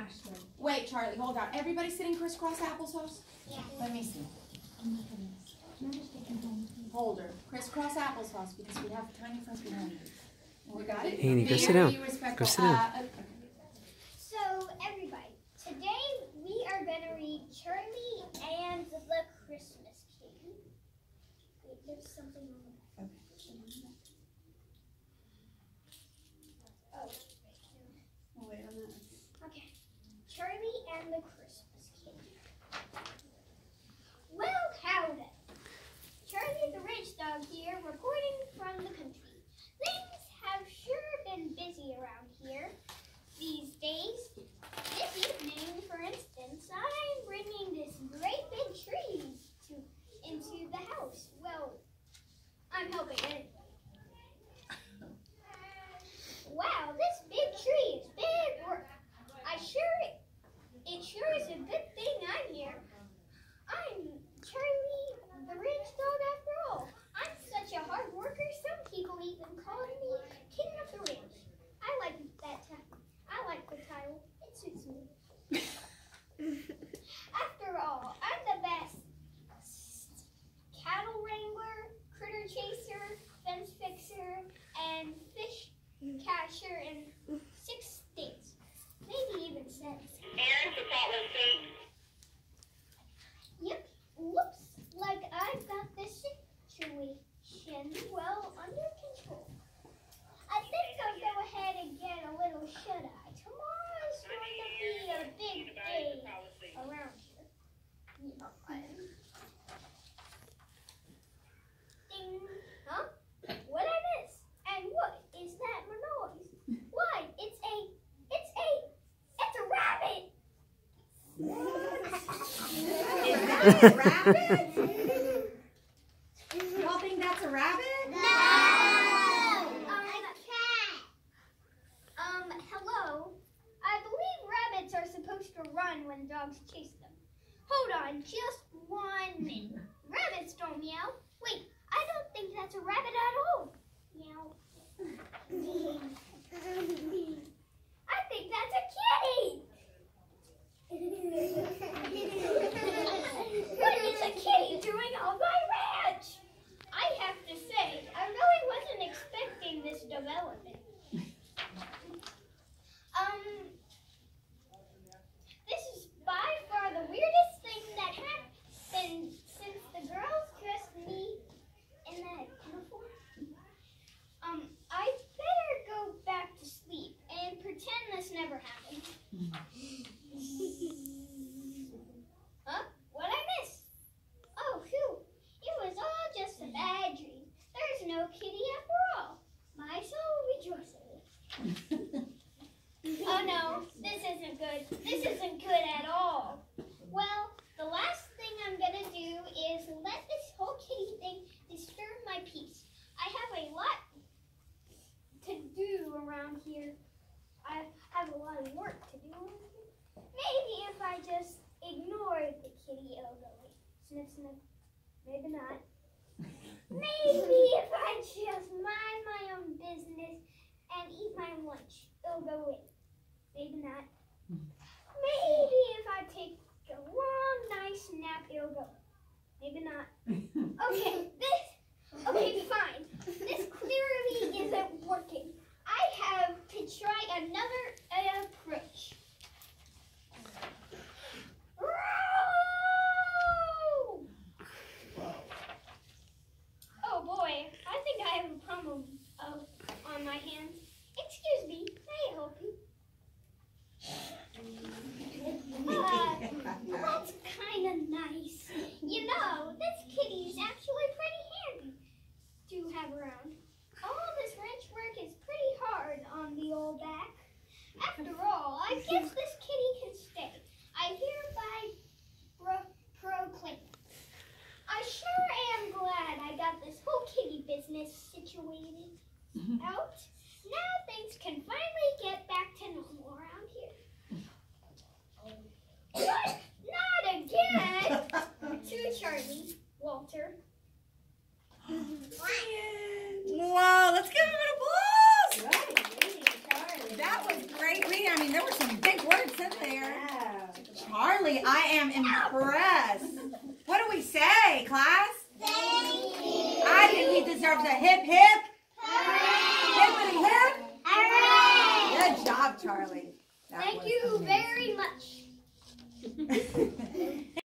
Ashley. Wait, Charlie, hold on. Everybody sitting crisscross applesauce? Yeah. Let me see. Oh my goodness. Hold her. Crisscross applesauce because we have tiny friends behind you. We got it? Annie, go sit down. Go sit down. So, everybody, today we are going to read Charlie and the Christmas King. Wait, there's something on the back. Oh, Oh, wait on that. okay. Charlie and the Christmas King. Well, howdy. Charlie the Rich Dog here, reporting from the country. Things have sure been busy around here these days. This evening, for instance, I'm bringing this great big tree into the house. Well, I'm helping anyway. Wow, this big tree is big work. It sure is a good thing I'm here. I'm Charlie the Rich Dog after all. I'm such a hard worker, some people even call me King of the Rich. I like the title. It suits me. After all, I'm the best cattle wrangler, critter chaser, fence fixer, and fish catcher in 6 states. Maybe even 7. Yep, looks like I've got this situation well under control. I think I'll go ahead and get a little shut-eye. Tomorrow's going to be a big day around here. Ding, huh? What'd I miss? And what is that noise? Why, it's a rabbit! Is that a rabbit? Y'all think that's a rabbit? No! A cat. Hello. I believe rabbits are supposed to run when dogs chase them. Hold on, just 1 minute. Rabbits don't meow. Wait, I don't think that's a rabbit at all. Meow. I think that's a kitty. What is a kitty doing on my ranch? I have to say, I really wasn't expecting this development. This is by far the weirdest thing that happened since the girls dressed me in that uniform. I better go back to sleep and pretend this never happened. Huh? What'd I miss? Oh, phew. It was all just a bad dream. There's no kitty after all. My soul rejoices. Oh no, this isn't good. This isn't good at all. Well, the last thing I'm gonna do is let this whole kitty thing disturb my peace. I have a lot to do around here. I have a lot of work to do around here. Maybe if I just ignore the kitty, it'll go away. Sniff, sniff. Maybe not. Maybe if I just mind my own business and eat my lunch, it'll go away. Maybe not. Maybe if I take a long, nice nap, it'll go. Maybe not. Okay, fine. This clearly isn't working. I have to try another approach. Oh boy, I think I have a problem on my hands. Excuse me, may I help you? That's kind of nice. You know, this kitty is actually pretty handy to have around. All this wrench work is pretty hard on the old back. Charlie, I am impressed. What do we say, class? Thank you. I think he deserves a hip, hip. Hooray! Hippity, hip. Hooray! Good job, Charlie. That Thank was you amazing. very much.